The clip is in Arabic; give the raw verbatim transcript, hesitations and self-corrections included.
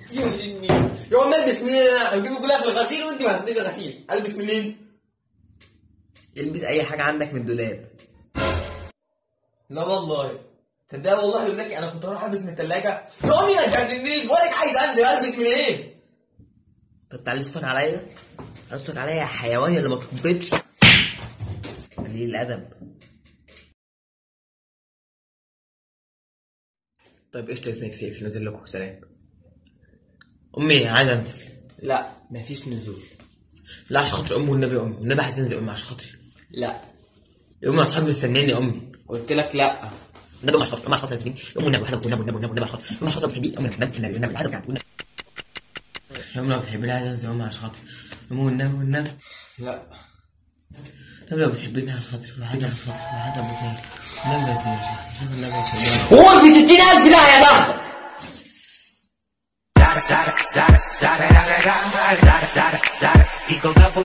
يوم النيل يوم البس منين؟ انا اجيبه كلها في الغسيل وانت ما تاخديش الغسيل، البس منين؟ البس اي حاجه عندك من الدولاب. لا والله تصدق والله يقول لك انا كنت هروح البس من الثلاجه. يا امي ما تجننيش، بقولك عايز انزل البس منين؟ طب تعالى صوتك عليا، تعالى صوتك عليا يا حيوان اللي ما تخبطش. قليل الادب. طيب قشطه يا سنيك سيف، نازل لكم سلام. امي عايز انزل. لا مفيش نزول. لا عشان خاطر امي والنبي، امي والنبي عايز انزل امي عشان خاطري. لا يا امي اصحابي مستنيني يا امي. قلت لك لا. النبي امي عشان خاطري، امي عشان خاطري نازلين، امي والنبي والنبي والنبي والنبي والنبي عشان خاطري، امي عشان خاطري بتحبيني، امي النبي النبي النبي النبي والنبي. يا امي لو بتحبيني عايز انزل امي عشان خاطري، امي والنبي والنبي. لا طب لو بتحبيني عشان خاطري وحاجه عشان خاطري وحاجه ابو خير النبي يا سيدي شوف النبي يا هو في ستين ألف ده يا بخت. Eagle double